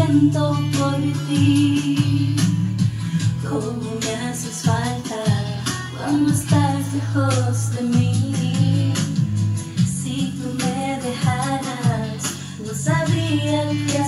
siento por ti. Cómo me haces falta cuando estás lejos de mí. Si tú me dejaras, no sabría qué